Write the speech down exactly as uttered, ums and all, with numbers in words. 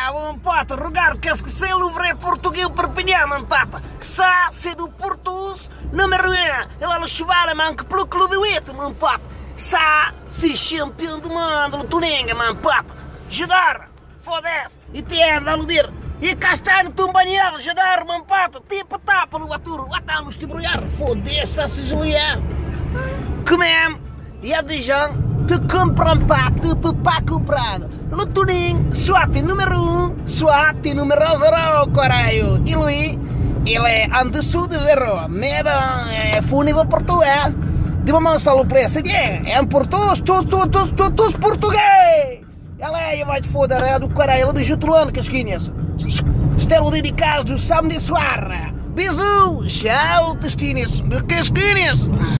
É, um pato, rogar que se sei louvre português perpignan, man papa. Ça, c'est du portus número um. Ele é o cheval, man, que pelo clube, man papa. Ça, c'est champion do mundo, o Turinga, man papa. Jadar, foda-se, e te anda a aludir. E cá está no tumbanheiro, jadar, man papa. Tipo tapa no aturo, atamos te brulhar. Foda-se, se Julián. Comem, e a déjà, te compram pas, te peux pas comprendre. Le tuning, soit t'es numéro um, soit t'es numéro zero, caralho. E lui, ele é en dessous de zero. Mais bon, il faut au niveau portugais. Du moment ça le plaît, c'est bien. É em português, tous, tous, tous, tous, tous português. Ela é, vai te foder, é do caralho, ela diz outro ano, casquinhas. Estelo dedicados do samedi soir. Bisous, tchau, testinhas, de casquinhas.